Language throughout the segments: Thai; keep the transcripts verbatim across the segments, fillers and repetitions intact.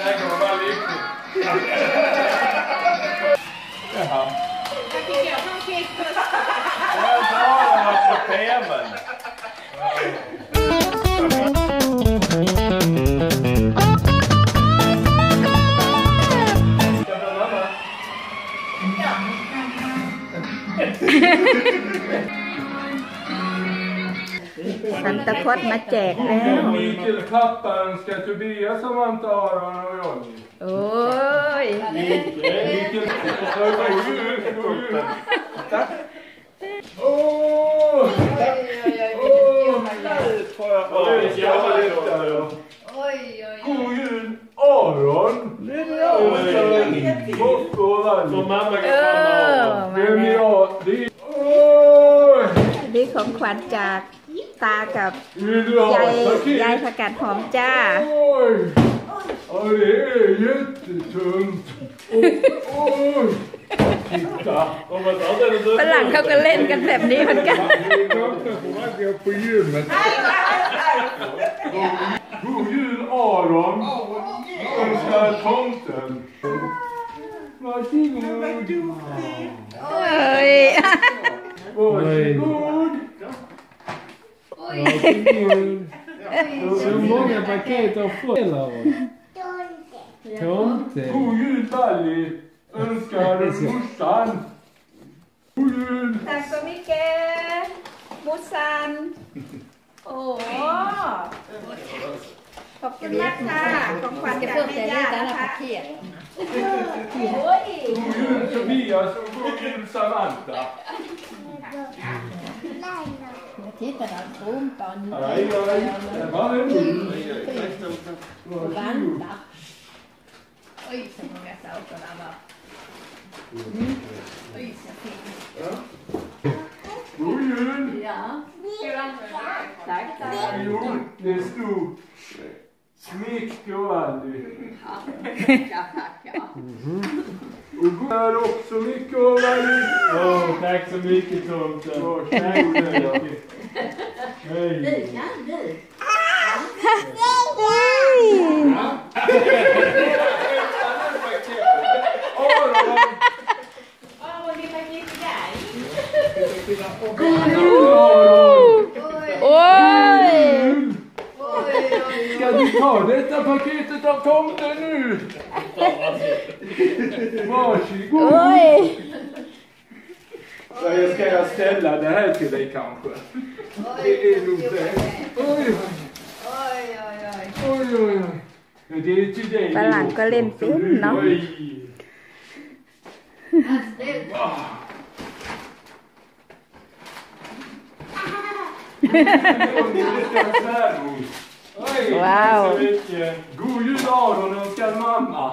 här kommer vara lyckligt. Jaha. Jag tycker jag som fick först. Jag tar den på tvn. Santa Claus มาแจกแล้ว Mikael pappa önskar Tobias, Samantha, Aron och Johnny. โอ้ย Mikael, vad är det? Tack. Åh! God jul, Aron! Som mamma kan få. นี่ของขวัญจากตากับยายยายผักกาดหอมจ้า Ja, det är jättetungt. Oj! Titta! ฝรั่งเขาก็เล่นกันแบบนี้เหมือนกัน På gymmet. God jul, Aron! Önskar tomten. Varsågod! เอ้ย Varsågod! Så många paket av föräldrar. Tomte. God jul, Sally! Önskar morsan. God jul! Tack så mycket, morsan. Åh, ขอบคุณมากค่ะของขวัญจากแม่ย่านะคะ โอ้ย God jul, Tobias, och god jul, Samantha. Titta där, rumpan. Aj, aj, det var en jul. Och vandrar. Oj, så många saker där var. Oj, så fint. God jul! Ja. Tack, tack. Jo, det stod Micke och Andy. Ja, tack, ja. Och god är också Micke och Andy. Åh, tack så mycket tomten. Varsågod. Hej. Du, ja, du. Oj! Ska du ta detta paketet av tomten nu? Varsågod. Oj! Så ska jag ställa det här till dig kanske? Det är nog det. Oj, Oj, oj, oj. oj, oj, oj. Det är till dig. ฝรั่งก็เล่นเป็นเนาะ Oj. Wow. God jul, Aron, önskar mamma.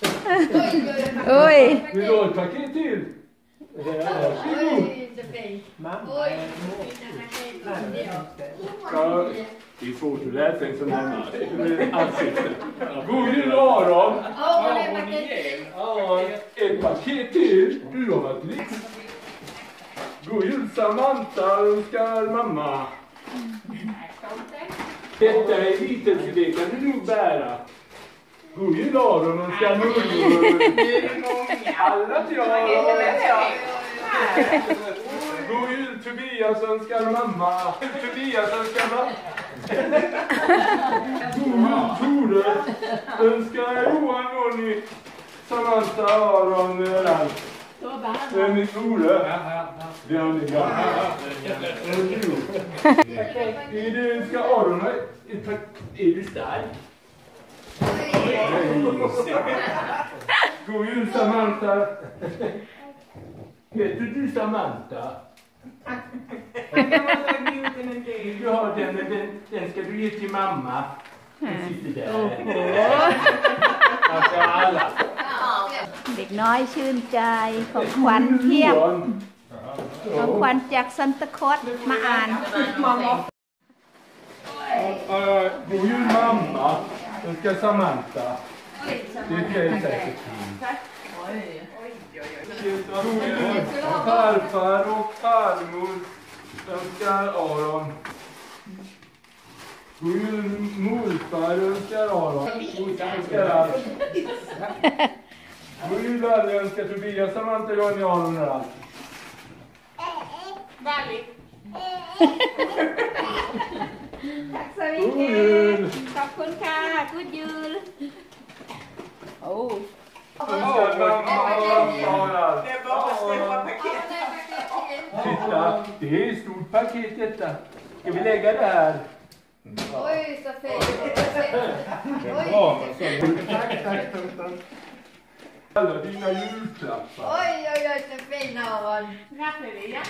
Oj! Vill du ha ett paket till? Varsågod. Så fint. Mamma. Oj, fina paket. Ja, det är svårt att läsa en sån här ansikte. God jul, Aron. Åh, det är paket. Ja, ett paket till. Du har varit lyx. God jul, Samantha, önskar mamma. Detta är litet, det kan du nog bära. God jul, Aron, önskar mormor. Alla till jag. God jul, Tobias, önskar mamma. Tobias önskar mamma. God jul, Tore, önskar Johan, Ronny, Samantha, Aron, Ralf. Vem är Tore? Det har ni glömt. Är du, ska Aron ha ett paket? Är du stark? God jul, Samantha. Heter du Samantha? Du har den, men den, den ska du ge till mamma. Den sitter där. Alltså alla. เด็กน้อยชื่นใจของขวัญเพียบของขวัญจากซันตาคลอสมาอ่าน God jul, mamma. Önskar Samantha. Det är säkert fint. God jul, farfar och farmor. Önskar Aron. God morfar önskar Aron. Önskar allt. God jul alla önskar Tobias, Samantha, Johnny, Aron och allt. Väldigt. Tack så mycket. ขอบคุณค่ะ Good jul. Oh. Önskar mamma och allt. Det är bara att släppa paket. Titta, det är ett stort paket detta. Ska vi lägga det här? Oj, så fint. Tack, tack, tack. Alla dina julklappar. Oj, oj, oj, så fin Aron. Ja.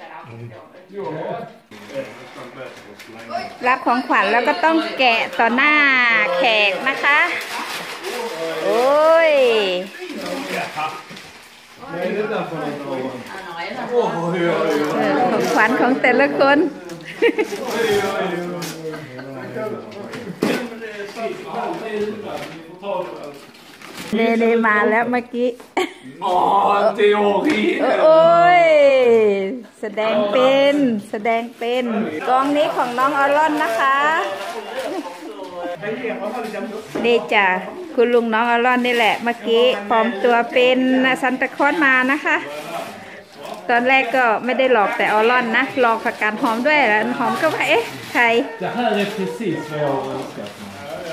รับของขวัญแล้วก็ต้องแกะต่อหน้าแขกนะคะ โอ้ย Nej, det där får inte vara. Oj, oj, เอ oj. อของขวัญของแต่ละคน เนเนมาแล้วเมื่อกี้ Åh, teori! โอ้ยแสดงเป็นแสดงเป็นกองนี้ของน้องออรอนนะคะนี่จ้ะคุณลุงน้องออรอนนี่แหละเมื่อกี้ปลอมตัวเป็นซันตาคลอสมานะคะ ตอนแรกก็ไม่ได้หลอกแต่ออรอนนะหลอกผักกาดหอมด้วยแล้วหอมก็ว่าเอ๊ะใคร Det här är precis vad jag har önskat mig.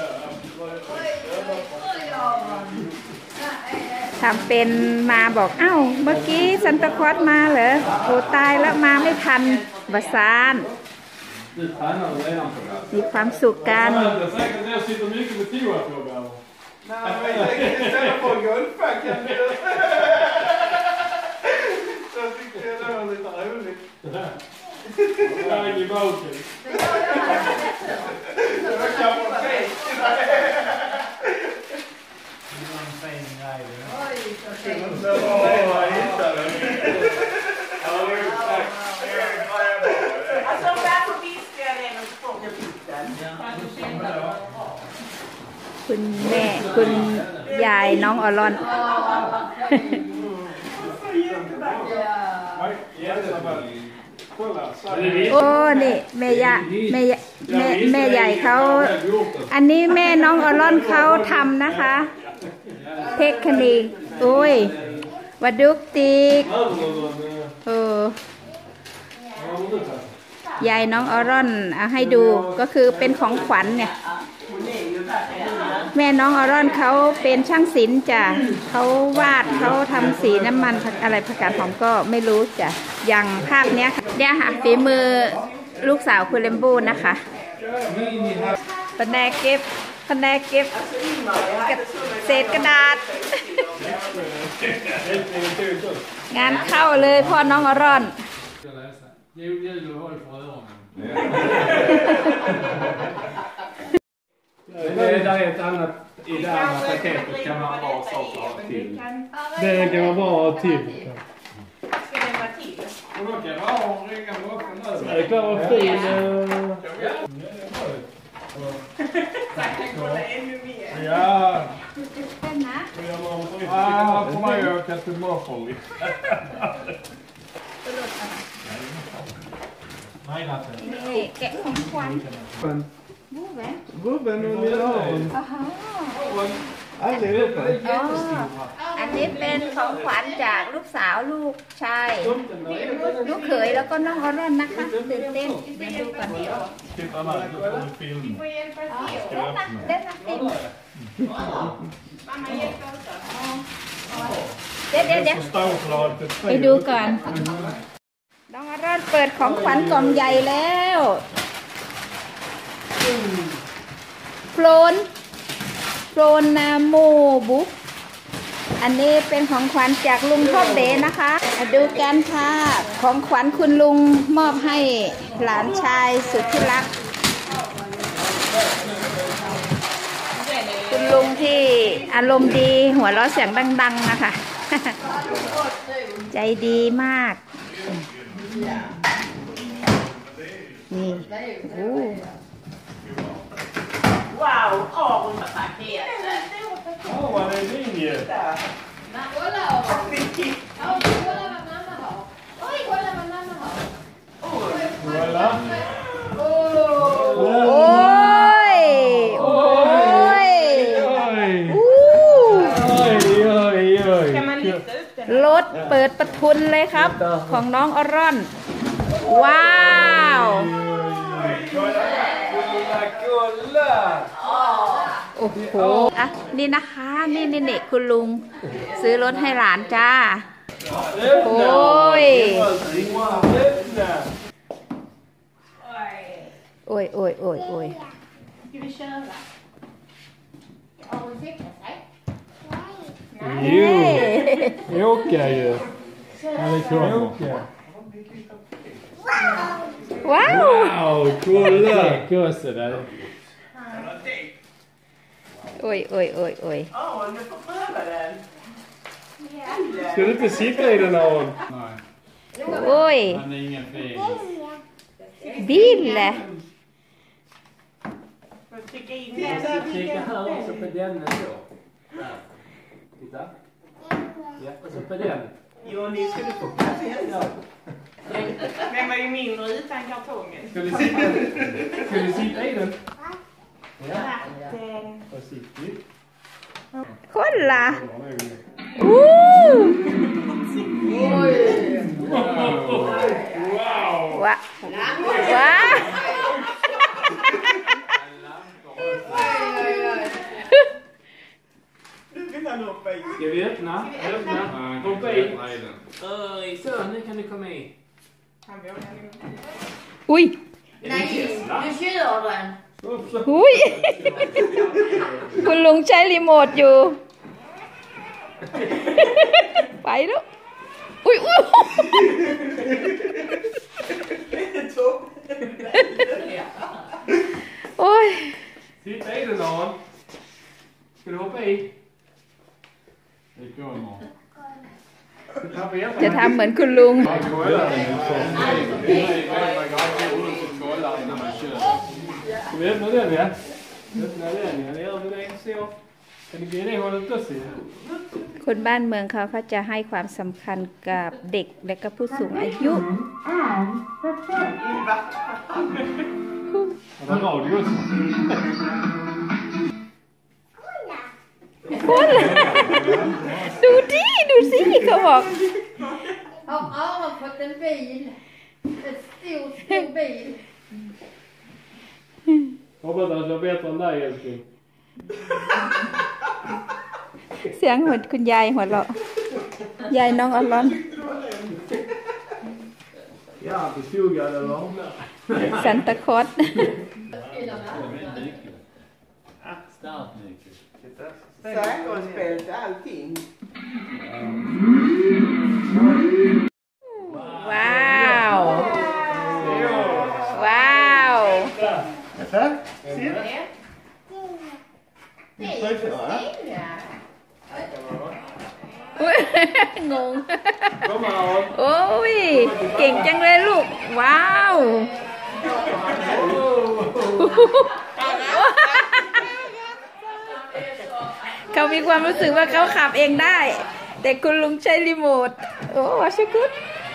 ทำเป็นมาบอกเอ้าเมื่อกี้ซันตาคลอสมาเหรอโอ้ตายแล้วมาไม่ทันบาซาน Du tränar redan på det. มีความสุขกัน Det är säkert att jag sitter mycket med toapågar. Nej, men jag tänkte ställa på guldfacken. Så jag tyckte det var lite roligt. Jag i boken. Det var kanske fint. Oj, så fint. Det var jag hittade. Ja, det är tack. Alltså varför visste jag det när du kom till pitten? คุณแม่คุณยายน้องออรอน โอ้นี่แม่ยะแม่ยะแม่แม่ใหญ่เขาอันนี้แม่น้องออรอนเขาทำนะคะเทคนิคโอ้ยวัดดุกติกเออยายน้องออรอนเอาให้ดูก็คือเป็นของขวัญเนี่ยแม่น้องออรอนเขาเป็นช่างศิลป์จ้ะเขาวาดเขาทำสีน้ำมันอะไรผักกาดหอมก็ไม่รู้จ้ะอย่างภาพเนี้ยค่ะเนี่ยค่ะฝีมือลูกสาวคุณเลมบูนะคะแผนกเก็บแผนกเก็บเศษกระดาษ งานเข้าเลยพ่อน้องออรอน Jul, jul och håll för öronen. Det är ett annat, i det andra paketet kan man ha saker till. Det kan man bara ha till. Ska det vara till? Och då kan man ha och ringa bakom över. Det är klart vad fin. Så jag kan kolla ännu mer. Ja. นะ Ah, får man göra kattemafolk. Nej, Lasse. นี่แกะของขวัญบู๊แหวน Gubben och lilla Aron. อ๋อ Allihopa. อ๋ออันนี้เป็นของขวัญจากลูกสาวลูกชายลูกเขยแล้วก็น้องออรอนนะคะตื่นเต้นเดี๋ยวดูก่อน Titta här, nu kommer film. Vi får hjälpa อ๋อ till. เล่นนะเล่นนะติม Mamma hjälper oss då. เดี๋ยวเดี๋ยวเดี๋ยว Stålblad. ไปดูก่อนน้องออรอนเปิดของขวัญกล่องใหญ่แล้วโฟลนโฟลนนาโมบุกอันนี้เป็นของขวัญจากลุงทอบเดนะคะมาดูกันค่ะของขวัญคุณลุงมอบให้หลานชายสุดที่รัก คุณลุงที่อารมณ์ดีหัวเราะเสียงดังๆนะคะ ใจดีมากนี่โอ้ Wow, avundspaket. Åh, vad det ringer. Kolla! Ja, kolla vad mamma har. Oj, kolla vad mamma har. Kolla. Åh! โอ้ถเปิดประทุนเลยครับของน้องอรอน ว้าวโอ้โหอ่ะนี่นะคะนี่นี่เนี่ยคุณลุงซื้อรถให้หลานจ้าโอ้ยโอ้ยโอ้ยโอ้ยโอ้ย Jo, det åker ju. Eller kör åker. Wow! Wow, kolla! Kurser där. Oj, oj, oj, oj. Åh, du får pröva den. Ska du inte sitta i den här? Nej. Oj! Han är ingen feg. Bil! Får trycka in Kika här också på den så. Titta. Ja, och så på den. Jo, ni skulle få placera. Den var ju mindre utan kartongen. Ska du sitta, ska du sitta i den? Ja. Försiktigt. Kolla! Uh! Wow! Wow! Wow! Ska vi öppna? Öppna. Hoppa i. Öj, så nu kan du komma i. Oj! Nej, du kör den. อุ้ย คุณลุงใช้รีโมทอยู่ ไปแล้วอุ้ยอุ้ยโอ้ย Sitta i den någon. Ska du hoppa i? Det går nog. จะทำเหมือนคุณลุง Ska vi öppna den ja? Öppna den ja, det gör vi den så. Kan du ge det hållet också? คนบ้านเมืองเขาเขาจะให้ความสำคัญกับเด็กและก็ผู้สูงอายุ Han har radios. คนดูดิดูสิเขาบอก Ja, ja, har fått en bil. En stor, stor bil. Hoppas att jag vet vad det är älskling. เสียงเหมือนคุณยายหัวเราะยายน้องอลอน Ja, det stod jag eller vad? ซันตาคลอส Säkerhetsbälte, allting. ว้าวว้าว อุ๊ยงง Kom on. โอ้ยเก่งจังเลยลูกว้าวเขามีความรู้สึกว่าเขาขับเองได้ แต่คุณลุงใช้รีโมทโอ้ชิคุด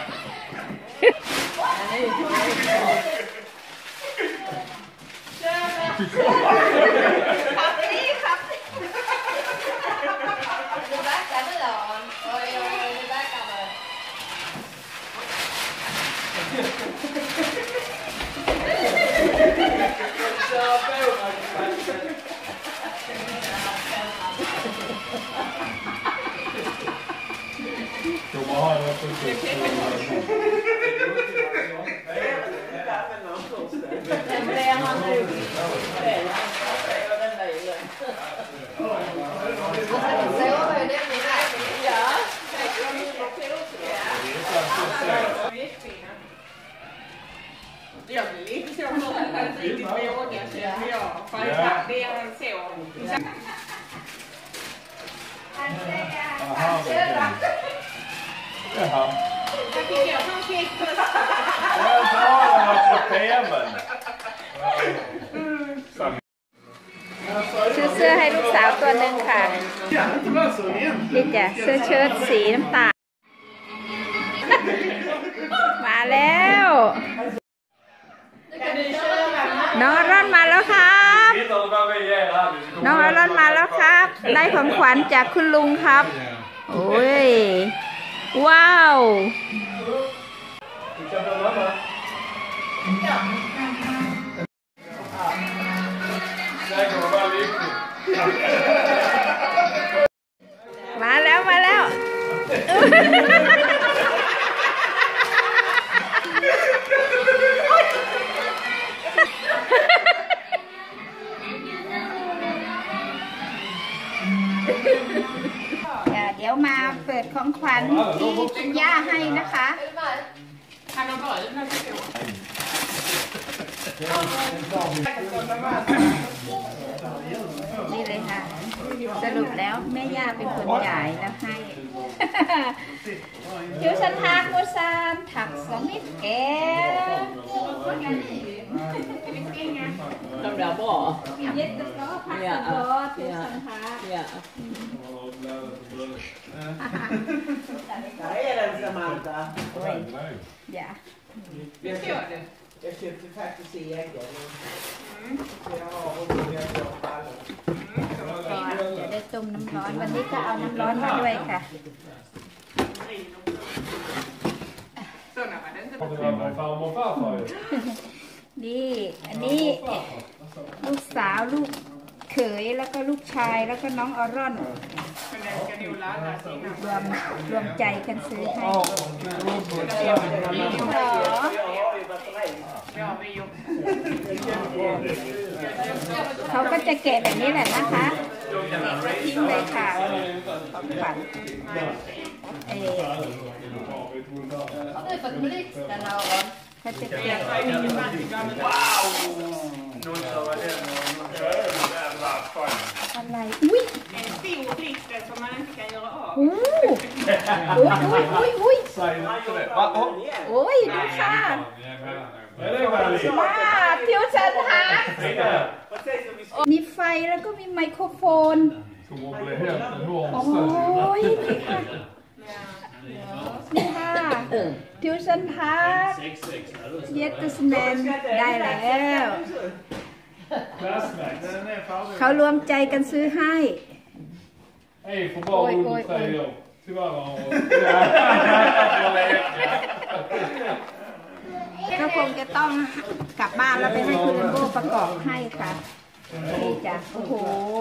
Jag blir lite så riktigt vågar sig för jag för jag det är en så. Jaha. Jag fick jag som fick först. Jag sa den var på temen. ซื้อเสื้อให้ลูกสาวตัวหนึ่งค่ะนี่จ้ะเสื้อเชิ้ตสีน้ำตาลมาแล้วน้องอรอนมาแล้วครับน้องอรอนมาแล้วครับได้ของขวัญจากคุณลุงครับโอ้ยว้าว มาแล้วมาแล้ว เดี๋ยวมาเปิดของขวัญที่คุณย่าให้นะคะ Han har varit den här veckan. นี่เลยค่ะ สรุปแล้วแม่ย่าเป็นคนจ่ายแล้วให้ ทิวฉันทักมุสามถักสมิธแก De där bra. เย็ดกระเพาะพักกระเพาะทิวฉันทัก Ja. Där är den Samantha. อย่า Vi ska göra det. Jag köpte faktiskt egen. Så jag har hundra droppar. ก่อนจะได้ต้มน้ำร้อนวันนี้ก็เอาน้ำร้อนมาด้วยค่ะ Sådana var det inte. Farmor och farfar ju. นี่อันนี้ลูกสาวลูกเขยแล้วก็ลูกชายแล้วก็น้องออรอน Men den ska nog ladda sina. รวมรวมใจกันซื้อให้ Jag har ju batteri. Ja, vi gjorde. เขาก็จะแกะแบบนี้แหละนะคะทิ้งเลยค่ะของขวัญเออ Har du fått blixten Aron? เขาจะแกะ Wow! Någon sa vad det är. Jävla fan. อะไรอุ้ย En stor blixt som man inte kan göra av. โอ้อุ้ยอุ้ยอุ้ย Säg inte det. Va? Åh. โอ้ยดูค่ะ Är det härligt? ว้าทิวชันทัก Titta. Vad sägs om vi ska มีไฟแล้วก็มีไมโครโฟน Kommer att bli helt โอ้ enormt ยนี่ค่ะทิวชันทักเยตสแมนได้แล้ว เขารวมใจกันซื้อให้ Ej, får bara Oj, under oj, tre oj. år. Tyvärr har hon... ก็คงจะต้องกลับบ้านแล้วไปให้คุณเรนโบประกอบให้ค่ะนี่จ้ะโอ้โห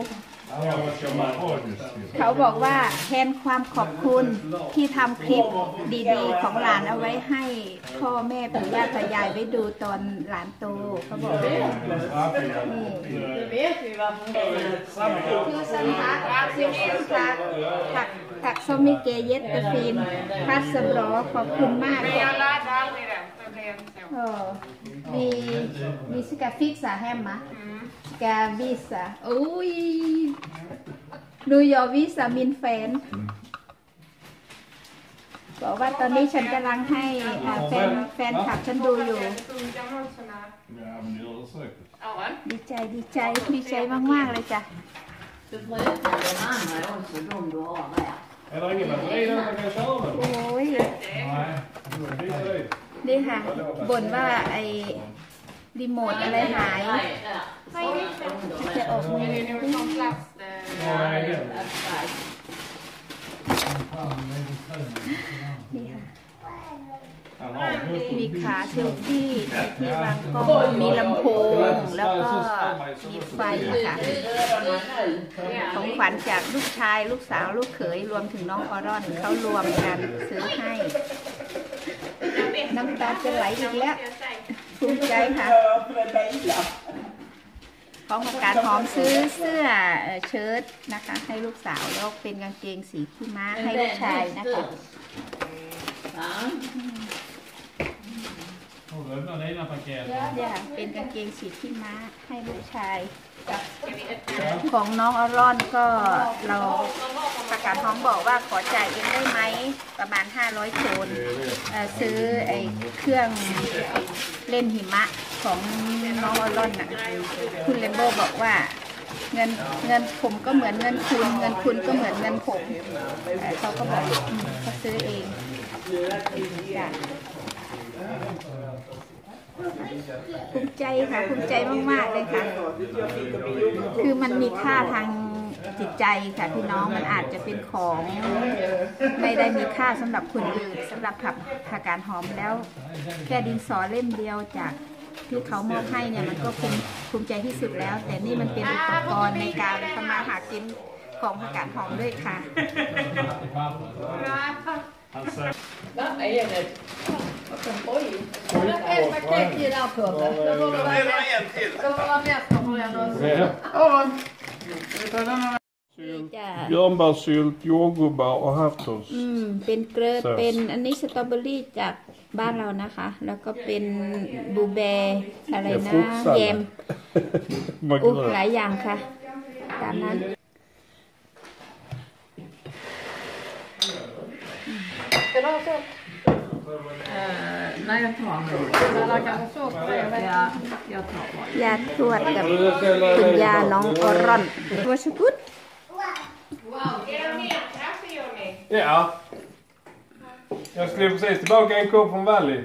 เขาบอกว่าแทนความขอบคุณที่ทำคลิปดีๆของหลานเอาไว้ให้พ่อแม่ปู่ย่าตายายไว้ดูตอนหลานโตเขาบอกนี่ Nu vet vi varför. คือสันทักซิมิทักถักถักสมิเกเยตตฟินพัสบรอขอบคุณมาก Men jag laddar aldrig den. Det blev så. โอ้มีมีสกาฟิกซาแฮมมะ กาวิสาอุ้ยดูยอวิสามินแฟนบอกว่าตอนนี้ฉันกำลังให้อ่าแฟนแฟนคลับฉันดูอยู่ Funkar någon sån här? Ja, men det gör det säkert. Aron? ดีใจดีใจดีใจมากๆเลยจ้ะ Du får äta de andra också, de du har där. Är det ingen batteri där man kan köra med? โอ้ย Nej, då är det dit. นี่ค่ะบ่นว่าไอ้รีโมทอะไรหาย จะออกมือ Är det nog sån plast? eh, Nej, det är det. นี่ค่ะ Han har en hustru. มีขาเซลฟี่ที่วางกล้องมีลำโพงแล้วก็มีไฟค่ะ ของขวัญจากลูกชายลูกสาวลูกเขยรวมถึงน้องออรอนเขารวมกันซื้อให้ น้ำตาจะไหลอีกแล้วภูมิใจค่ะ ของประกาศหอมซื้อเสื้อเชิ้ตนะคะให้ลูกสาวแล้วเป็นกางเกงสีขี้ม้าให้ลูกชายนะคะ Hon öppnar det ena paketet. เนี่ยเป็นกางเกงสีขี้ม้าให้ลูกชายของน้องอารอนก็เราประกาศท้องบอกว่าขอจ่ายเองได้ไหมประมาณห้าร้อยโซนเอ่อซื้อไอ้เครื่องเล่นหิมะของน้องอารอนน่ะคุณเลมโบบอกว่าเงินเงินผมก็เหมือนเงินคุณเงินคุณก็เหมือนเงินผมเอ่อเขาก็บอกอืมเขาซื้อเองจ้ะภูมิใจค่ะภูมิใจมากๆเลยค่ะ คือมันมีค่าทางจิตใจค่ะพี่น้องมันอาจจะเป็นของไม่ได้มีค่าสำหรับคนอื่นสำหรับผักผักกาดหอมแล้วแค่ดินสอเล่มเดียวจากที่เขามอบให้เนี่ยมันก็ภูมิภูมิใจที่สุดแล้วแต่นี่มันเป็นอุปกรณ์ในการทำมาหากินของผักกาดหอมด้วยค่ะ Đó, ấy là này. Có cần bối gì? ett paket till avkörda. Då får du vara med. Då får du vara med på den. Björnbärssylt, jordgubbar och havsås. อืมเป็นเกลือเป็นอันนี้สตรอเบอรี่จากบ้านเรานะคะ แล้วก็เป็นบลูเบอร์อะไรนะแยมอุ๊หลายอย่างค่ะตามนั้น Nej, jag tar mig. Ja, jag tar mig. ยาทวดกับคุณยาน้องออรอนวัชกุด Ja. Jag skulle precis tillbaka en kopp från Valley.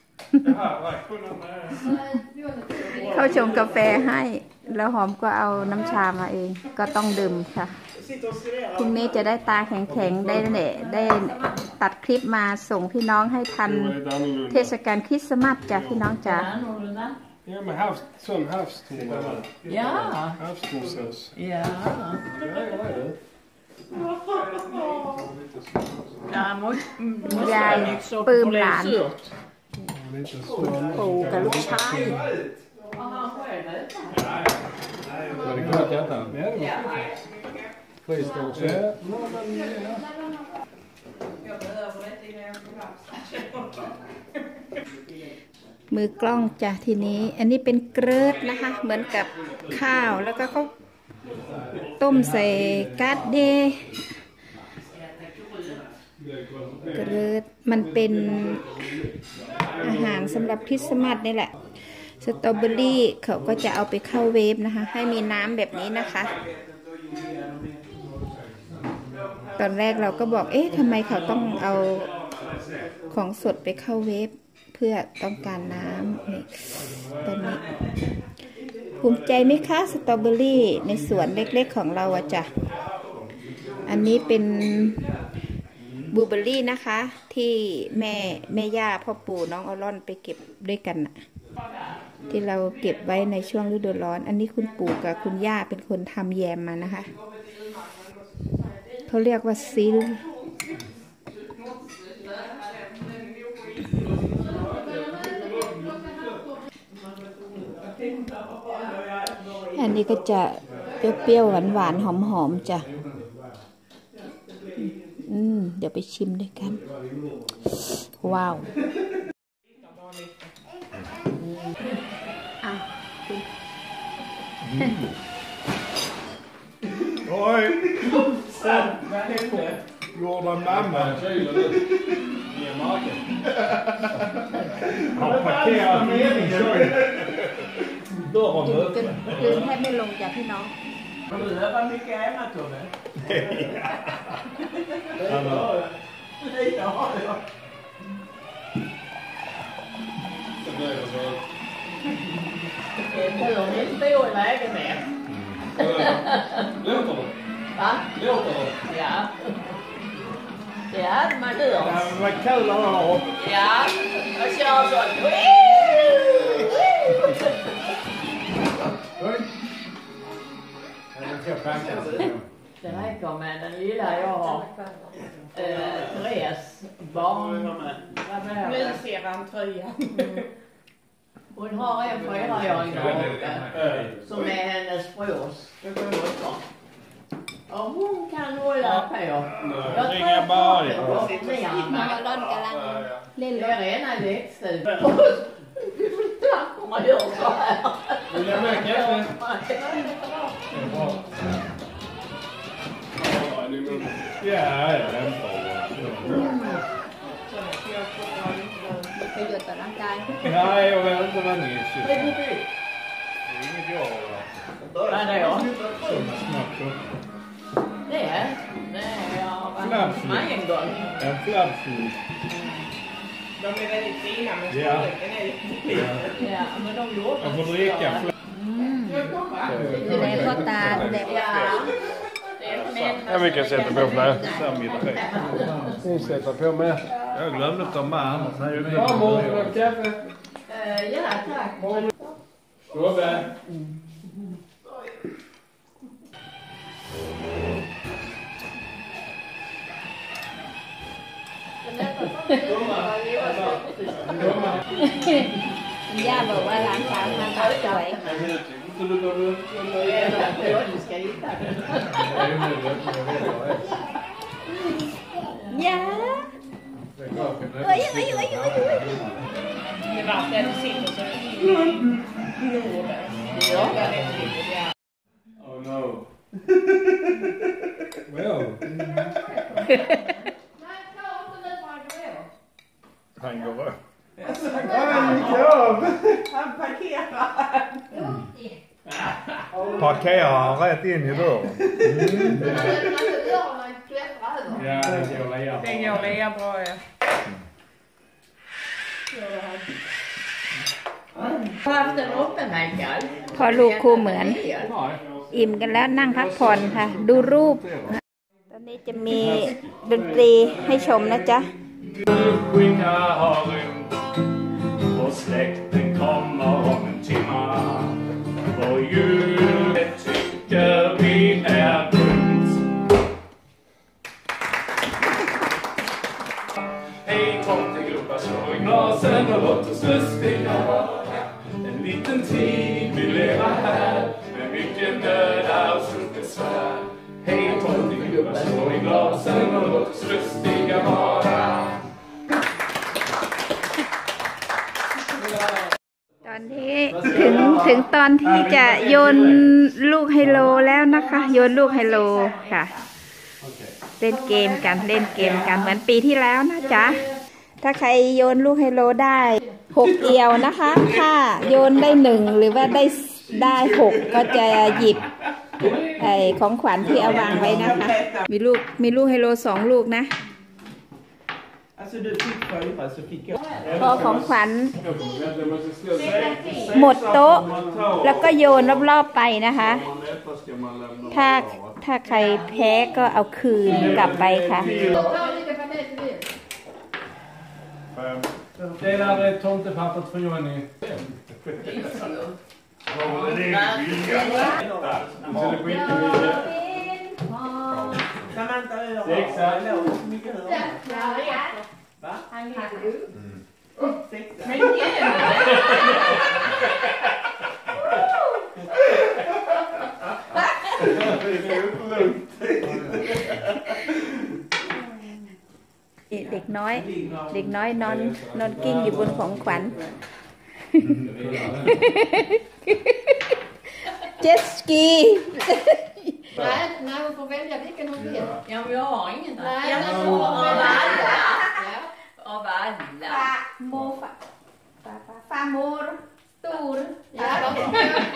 เขาชงกาแฟให้แล้วหอมก็เอาน้ำชามาเองก็ต้องดื่มค่ะพรุ่งนี้จะได้ตาแข็งๆได้เนี่ยได้ตัดคลิปมาส่งพี่น้องให้ทันเทศกาลคริสต์มาสจ้ะพี่น้องจ้ะ Ja, men havs, sån havstorn. Ja. Havstornsås. Ja. Ja, måste Yai, måste bơm bli lạn. surt. Lite ปู่กับลูกชาย Var det gott detta? Ja, det var gott. Please don't say. Ja. มือกล้องจ้ะทีนี้อันนี้เป็นเกลือนะคะเหมือนกับข้าวแล้วก็เขาต้มใส่กาดเดเกลือมันเป็นอาหารสำหรับคริสต์มาสนี่แหละสตรอเบอรี่เขาก็จะเอาไปเข้าเวฟนะคะให้มีน้ำแบบนี้นะคะตอนแรกเราก็บอกเอ๊ะทำไมเขาต้องเอาของสดไปเข้าเวฟเพื่อต้องการน้ำนี่ตอนนี้ภูมิใจไหมคะสตรอเบอรี่ในสวนเล็กๆของเราอะจ้ะอันนี้เป็นบลูเบอร์รี่นะคะที่แม่แม่ย่าพ่อปู่น้องออรอนไปเก็บด้วยกันน่ะที่เราเก็บไว้ในช่วงฤดูร้อนอันนี้คุณปู่กับคุณย่าเป็นคนทำแยมมานะคะเขาเรียกว่าซิลอันนี้ก็จะเปรี้ยวๆหวานๆหอมๆจ้ะอืมเดี๋ยวไปชิมด้วยกันว้าวอ่ะ Oj! Gjorde mamma. Ner marken. Har parkerat meningslöst. Dörren กิน öppen. กินแทบไม่ลงจ้ะพี่น้อง Det var mycket hemma, Tobbe. Hallå. Ja, ja. Det låg inte stor i vägen med. Låter det? Va? Låter det? Ja. Det hade man hört. Det var kul att höra. Ja, jag kör så. Det räcker med den lilla jag har. Eh, Therese barn. Nu ser han tröjan. Hon har en fyraåring där uppe som är hennes brors dotter. Och hon kan hålla på. Jag Ringa bara. น้องออรอนกำลังเล่นร Det ถ är rena lekstugan. Tack om man gör så här. Vill jag med kaffe? Ja, ja, hämtar. ประโยชน์ต่อร่างกาย Nej, jag vet inte vad ni är. Det är inget jag har. Nej, det är jag. Snabbt då. Det är det. Jag har varit hos mig en gång. En flabbfil. De är väldigt fina, men Ja. storleken är lite liten. Ja, men de gjorde Jag får dricka. ดูแลพ่อตาดูแลพ่อ Ja, det Ja, vi kan sätta på fläskmiddag. Ni sätter på med. Jag glömde ta med annars. Ja, morgon, kaffe. Ja, tack. Robert. Gia bảoว่าร้านสาวทำข้าวสวย Ja. Oj, oj, oj, oj, oj. Det var där du sitter så Norden. Ja. Oh no. Well. Han går upp. Han parkerar. Parkerar rätt in i dörren. Ja, det går Lea. Det går Lea bra, ja. Har haft en öppen vecka. พอลูกคู่เหมือน อิ่มกันแล้วนั่งพักผ่อนค่ะ ดูรูป ตอนนี้จะมีดนตรีให้ชมนะจ๊ะ Skicka har rymt och släkten kommer om en timma. Och julet tycker vi är grymt. Hej tomtegubbar, slå i glasen och låt oss lustiga vara. En liten tid vi leva här med mycket möda och stort besvär. Hej tomtegubbar, slå i glasen och låt oss lustiga vara. ตอนนี้ถึงถึงตอนที่จะโยนลูกไฮโลแล้วนะคะ โยนลูกไฮโลค่ะ เล่นเกมกันเล่นเกมกันเหมือนปีที่แล้วนะจ๊ะ ถ้าใครโยนลูกไฮโลได้หกเอียวนะคะ ถ้าโยนได้หนึ่งหรือว่าได้ได้หกก็จะหยิบไอ้ของขวัญที่เอาวางไว้นะคะ มีลูกมีลูกไฮโลสองลูกนะ พอของขวัญหมดโต๊ะแล้วก็โยนรอบๆไปนะคะ ถ้าถ้าใครแพ้ก็เอาคืนกลับไปค่ะ Det där är tomtepappret för Johnny. Samantha över. Sexa. Mycket höra. Va? Han ligger ut. Sexa. Men เด็กน้อยเด็กน้อยนอนนอนกิ้งอยู่บนของขวัญ เจ็ตสกี Nej, nej, man får välja vilken hon vill. Ja, men jag har ingen där. Nej, Jag men får hon av väljer. alla. Ja. Av alla. โมฟาฟาโมรตูร Ja, de får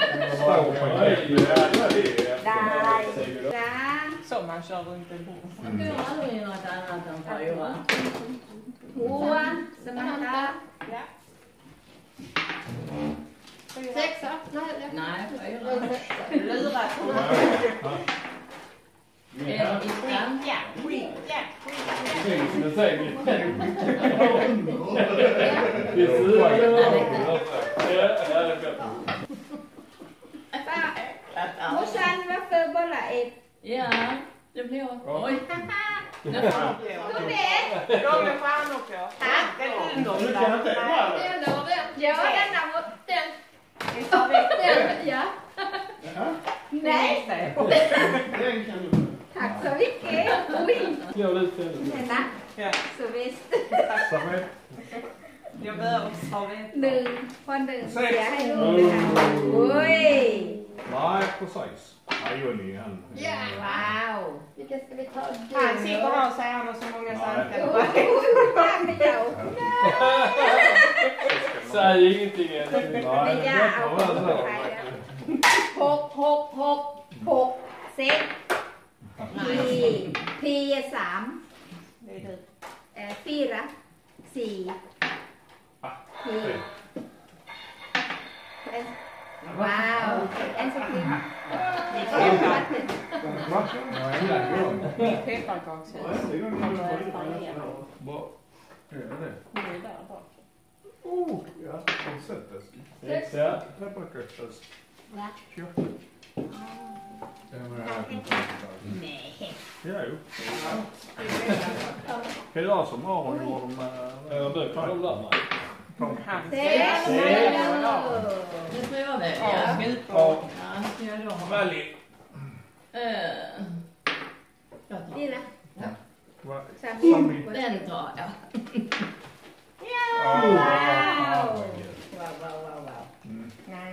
ได้จ้า så man kör runt en bord. Du har aldrig något annat än fyra. หัวสมาร์ท Ja. Sexa? Nej, ja. Nej, fyra. Lurat. Eller listan. Ja, skit, ja, skit, ja. Det säger vi. Det är fyra. Ja, det är bra. โมชันว่าเฟอร์บอลละเอ็ด Ja, det blir... Oj. Nu får ลูกเด็ก De är fan också. Den under. Du kan inte vara Det är ändå den. Ja, den där var den. Vi tar väck Den, ja. Nej, Den kan du. tack så mycket. Oj, Gör lite. denna. Ja. Så visst. Jag behöver servett. หนึ่งพอหนึ่งเสียให้ลูกนะคะอุ้ย Nej, precis. Nej, Johnny, han... Ja. Wow. Vilka ska vi ta? Han sitter här och säger han har så många Oj, svenskar. fan med jag. Säg ingenting än. Men jagเอาของไปแล้วหกหกหกหกเซตพีพีสาม Det är du. เอ่อฟีระสี่พีว้าวแอนสครีม Vi träffar. Pepparkakshus. Vad är det? Det är där bak. Oh, ja, har du sett det? Ja, pepparkakshus. Va? Nej. Ja, jo. Hela som har gjort med... Eller du kan hålla med. Sex. Det tror jag det. Ja, skutbra. Ja. Ja, ska jag då. Välj. Eh, jag tar. Dina. Va? Sami. Den tar jag. Ja. Wow. Wow, wow, wow, wow. Mm.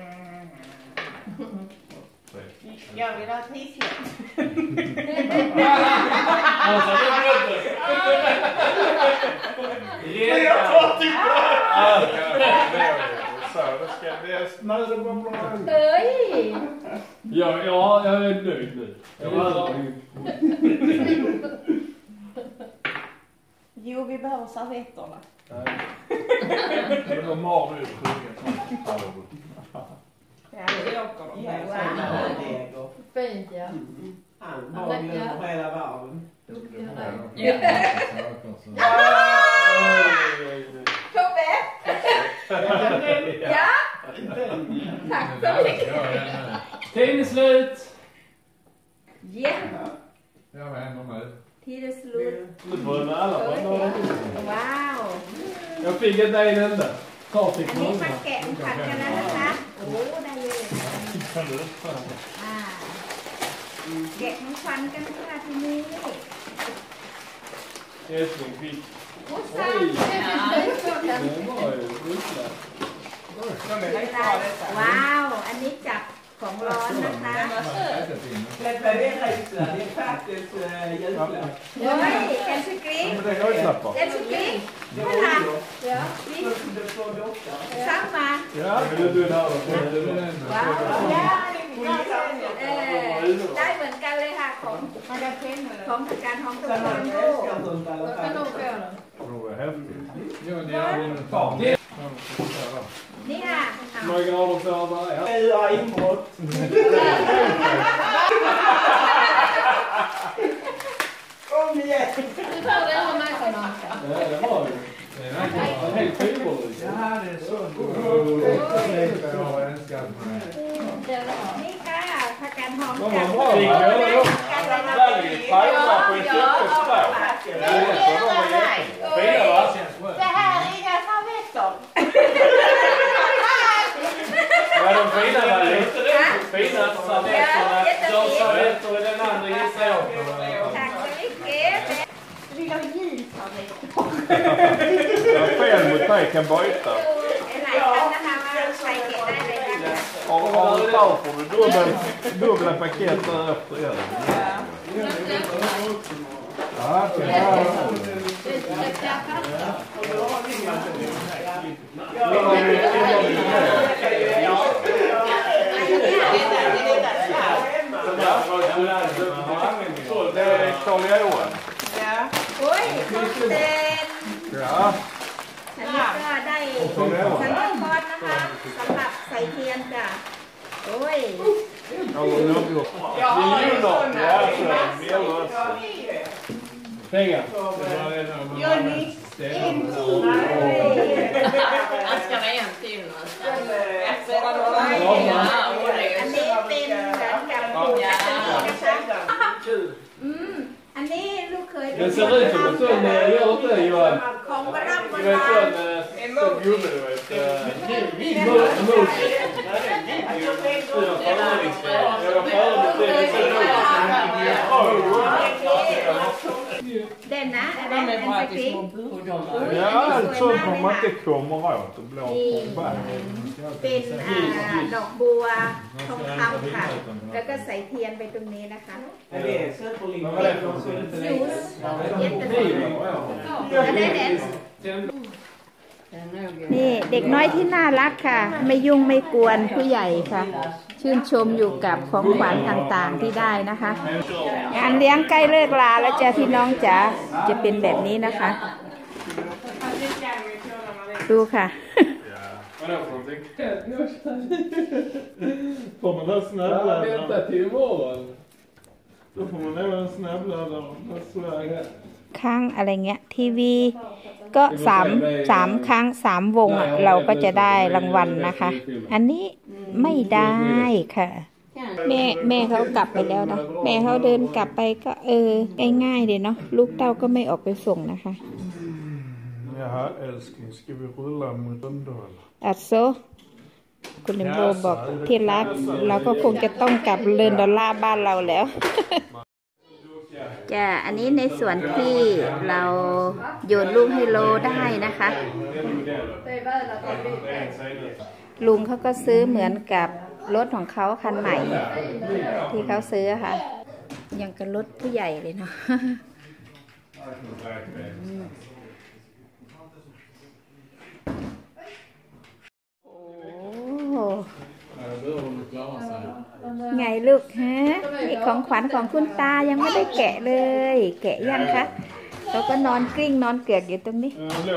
Jag vill ha tislet. Alltså, det är bättre. Jag tar typ så, det ska... Det är snörebubblan. Oj. Ja, ja, jag är nöjd nu. Jag var Jo, vi behöver servetterna. Det var Marius sjungen. Ja, det åker de. Wow. Fint, ja. Han var ju över hela varven. Ja. Tobbe. Ja. Tack så mycket. tiden är slut. Ja. Ja, vad händer nu? Tid är slut. Nu börjar alla. Wow. Jag fick inte en enda. Ta fick อันนี้ någon. มาแกะผัดกันแล้วนะคะโอ้ได้เลย Kan du? อ่าแกะของฟันกันค่ะทีนี้ Älskling fick. โอ้ซ่า Den var ju riktigt. ว้าว อันนี้จับของร้อนนะคะ Men vad är det extra? Det är faktiskt julklapp. เฮ้ยแอนสกรีน Men det kan jag släppa. แอนสกรีนนั่นล่ะเดี๋ยวนี่ Du får docka. ซ้ำมา Ja, vill du den här då? Du vill den ว้าว Ja, เออได้เหมือนกันเลยค่ะของ Man kan tända den. ของทางการท้องตะ Sen วั har น du โลก älskat sånt i alla Jag kan nog fall. få den. Det var häftigt. Ja, det är en นี่ค่ะ Hur många grader får det vara? Nu har inbrott. Kom igen! Du tar den med mig för någon. Ja, det var ju. Det är helt fiberligt. Ja, det är så. Jag har önskat mig. นี่ค่ะผักกาดหอม Vad กับ var โอ้ bra. ได้เหมือนกันเลยนะ Väldigt tajta på ett köttfärsspray. Det är jättebra. De var jättefina, va? Det här är inga servetter. Ja, de fina var lite fina servetterna. De servetter i den andra gissar jag på. ตักไปไม่เก็บ Vi har julservetter. Jag är fel mot dig, kan byta. หลายท่านนะคะว่าใครเก็บได้เลยนะคะ Har har du klar får du dubbel, dubbla paket därefter igen. Ja, det är Det är Karl Johan. Ja. โอ้ยข้าวเต็น Ja. อันนี้ก็ได้สันนิบาตนะคะสำหรับใส่เทียนจ้ะโอ้ย Eller något. Jag har ju Miljoner. såna. Ja, Det är så. massor. Miljoner. Ja, det är det. Pengar. Johnny, en till. Han ska vara en till nu. Efter Ja, och อัน det นี้เป็นเหมือนกับปูจักรีนะคะอืมอันนี้ลูกเคย Det ser ut som en sån, gör inte det Johan? ของกระรอกโบ Du vet ราณ sån, sån gubbe du vet. Mus. Mus. Styr föreningsspel. Eller föreningsspel. Den na, De den är en bra till skrink. små burkar. Ja, allt sånt man inte kommer åt och blir på berg. เป็นอ่าดอกบัวทองคำค่ะ แล้วก็ใส่เทียนไปตรงนี้นะคะ Men det är superlimp. Vad var det för Ljus. Jättefint. Ja, det är den. นี่เด็กน้อยที่น่ารักค่ะ ไม่ยุ่งไม่กวนผู้ใหญ่ค่ะ ชื่นชมอยู่กับของขวัญต่างๆที่ได้นะคะ งานเลี้ยงใกล้เลิกลาแล้วจ้ะพี่น้องจ๋าจะเป็นแบบนี้นะคะ ดูค่ะ Vadå för någonting? Får man ha snöre? Vänta till imorgon. Då får man även en snäbbladdare. Vad Sverige. ข้างอะไรเงี้ยทีวีก็สามสามครั้งสามวงอ่ะเราก็จะได้รางวัลนะคะ อันนี้ไม่ได้ค่ะ แม่แม่เขากลับไปแล้วนะแม่เขาเดินกลับไปก็เออง่ายๆเลยเนาะลูกเต้าก็ไม่ออกไปส่งนะคะ Jaha, älskling, ska vi rulla mot den då eller? อัดโซคุณลิมโบบอกที่รักเราก็คงจะต้องกลับเรือนดอลลาร์บ้านเราแล้วจ้ะอันนี้ในส่วนที่เราโยนลูกให้โลได้นะคะลุงเขาก็ซื้อเหมือนกับรถของเขาคันใหม่ที่เขาซื้อค่ะยังกับรถผู้ใหญ่เลยเนาะไงลูกฮะนี่ของขวัญของคุณตายังไม่ได้แกะเลยแกะยังคะเราก็นอนกลิ้งนอนเกลือกอยู่ตรงนี้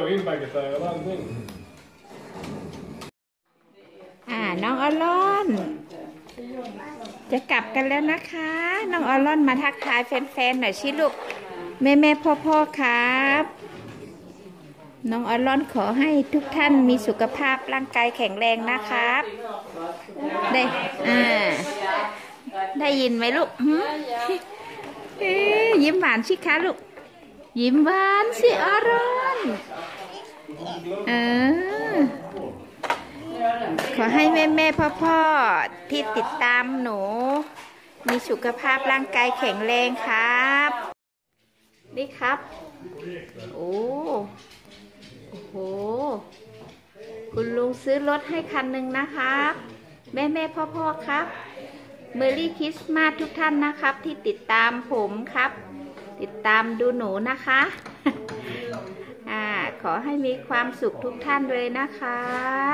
อ่าน้องอลอนจะกลับกันแล้วนะคะน้องอลอนมาทักทายแฟนๆหน่อยชิลูกแม่แม่พ่อพ่อครับน้องอลอนขอให้ทุกท่านมีสุขภาพร่างกายแข็งแรงนะครับได้อ่าได้ยินไหมลูกเอ๊ยยิ้มหวานสิคะลูกยิ้มหวานสิอลอนเออขอให้แม่แม่พ่อพ่อที่ติดตามหนูมีสุขภาพร่างกายแข็งแรงครับนี่ครับโอ้โอ้โหคุณลุงซื้อรถให้คันหนึ่งนะครับแม่แม่พ่อพ่อครับเมอรี่คริสต์มาสทุกท่านนะครับที่ติดตามผมครับติดตามดูหนูนะคะ อ่าขอให้มีความสุขทุกท่านเลยนะครับ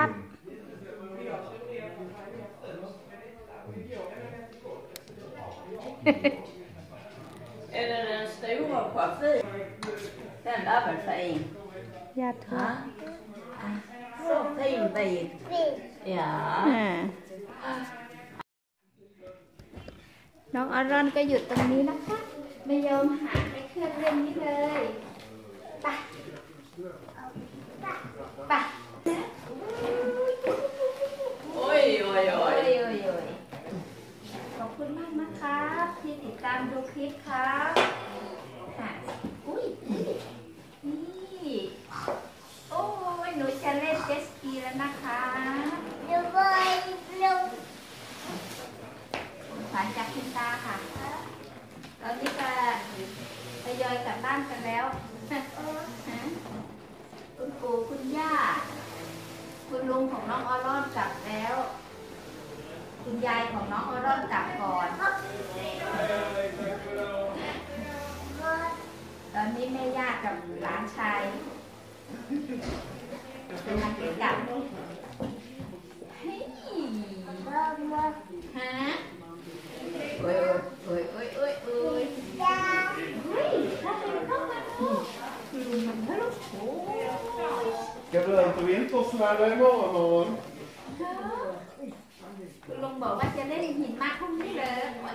Eller den stora koffin. Den dubbelfin. Jag tror. Så fin bil. Ja. น้องอารอนก็อยู่ตรงนี้นะคะไม่ยอมหายไปเครื่องเล่นนี้เลยไปไป Oj, oj, oj. ขอบคุณมากนะครับที่ติดตามดูคลิปครับอุ้ยนี่โอ้ยหนูจะเล่นเจสกีแล้วนะคะดูบอยดูขวัญจากคุณตาค่ะตอนนี้ก็ทยอยกลับบ้านกันแล้วคุณปู่คุณย่าคุณลุงของน้องออรอนกลับแล้วคุณยายของน้องออรอนกลับก่อนตอนนี้แม่ย่ากับหลานชายกำลังจะกลับเฮ้ยฮะโอ้ยโอ้ยโอ้ยโอ้ยโอ้ยเฮ้ยถ้าเป็นเข้ามาลุงมันก็ลูกโอ้ย Ska du inte vintersnälla imorgon? คุณลุงบอกว่าจะเล่นหินมากพรุ่งนี้เลย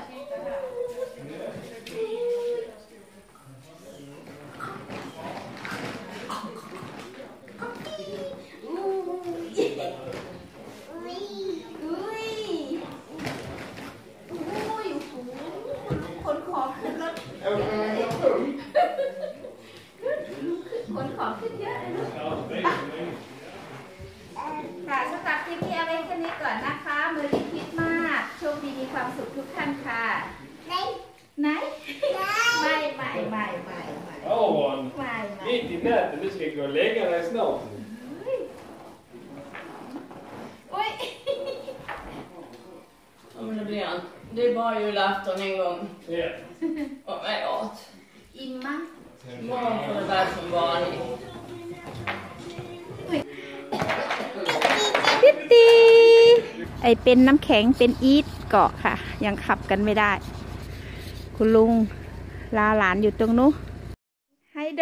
คนขอขึ้นรถคนขอขึ้นเยอะเลยลูกค่ะสำหรับคลิปนี้เอาไว้แค่นี้ก่อนนะคะเมอรี่คริสต์มาสโชคดีมีความสุขทุกท่านค่ะไหนไหนไม่ไม่ไม่ไม่ไม่ Aron, ไม่ไม่ mitt i natten, du ska gå och lägga dig snart. โอ้ย Ja, men det blir han. Det är bara julafton en gång. Ja. Och med åt. อิ่มมั้ง Imorgon får det vara som vanligt. ติ๊ดตีไอเป็นน้ำแข็งเป็นอีทเกาะค่ะยังขับกันไม่ได้คุณลุงลาหลานอยู่ตรงนู้นไฮโด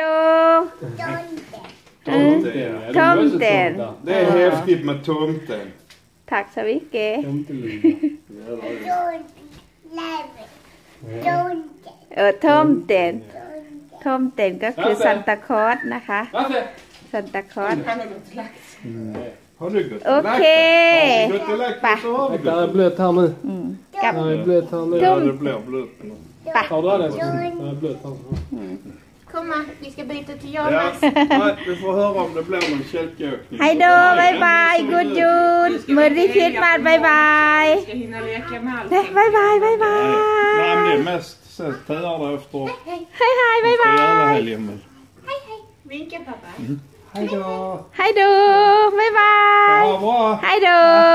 Tomten. Det är häftigt med tomten. ถักสวิเกเออทอมเต็นทอมเต็นก็คือซันตาคลอสนะคะซันตาคลอส Har du gått โอเค ไป Det är blöt här nu. อืมกลับ Det är blöt här nu. Tom. Ja, det blir blöt. ไป Tar du det? Det är blöt här. Komma, vi ska byta till Ja, Jonas. nej, vi får höra om det blir någon kälkåkning. ไฮโดบายบายกูดยูดเมอรี่คริสต์มาสบายบาย Vi ska hinna leka med เด้ allting. บายบายบายบาย Nej, men det är mest sen tidigare efter ไฮไฮบายบา efter ย helgen. Men... Vinka pappa. Hej då! ไฮโดบายบาย Ja, bra! ไฮโด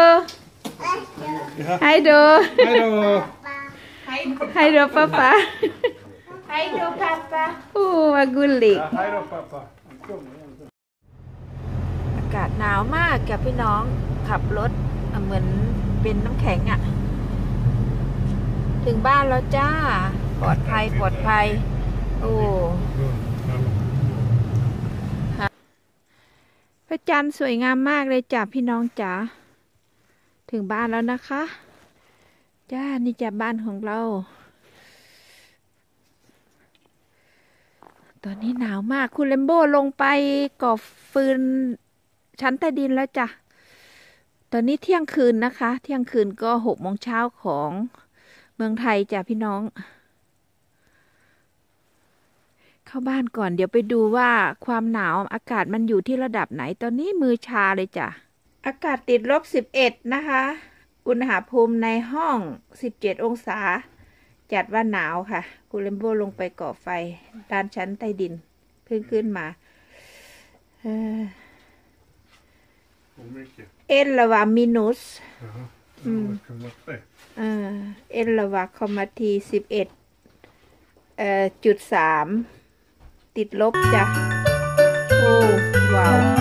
ไฮโด Hej då! Hej, ไฮโดป้าป้า hej då pappa. โอ้มากุลิ Ja, hej då pappa! Kom igen. อากาศหนาวมากกับพี่น้องขับรถเหมือนเป็นน้ำแข็งอะ่ะ ถึงบ้านแล้วจ้า ปลอดภัยปลอดภัย โอ้พระจันทร์สวยงามมากเลยจ้าพี่น้องจ๋าถึงบ้านแล้วนะคะจ้านี่จ้าบ้านของเรา ตอนนี้หนาวมากคุณเลมโบลงไปก่อฟืนชั้นใต้ดินแล้วจ้ะตอนนี้เที่ยงคืนนะคะ เที่ยงคืนก็หกโมงเช้าของเมืองไทยจ้ะพี่น้อง เข้าบ้านก่อนเดี๋ยวไปดูว่าความหนาวอากาศมันอยู่ที่ระดับไหนตอนนี้มือชาเลยจ้ะอากาศติดลบสิบเอ็ดนะคะอุณหภูมิในห้องสิบเจ็ดองศาจัดว่าหนาวค่ะกูเลมโบลงไปก่อไฟด้านชั้นใต้ดินเพิ่งขึ้นมาเออ Hur mycket? เอ็นละวามินุส Jaha, Mm. vad kan det vara? เออเอ็นละวาคอมมาทีสิบเอ็ดเอ่อจุดสามติดลบจ้ะโอ้ว้าว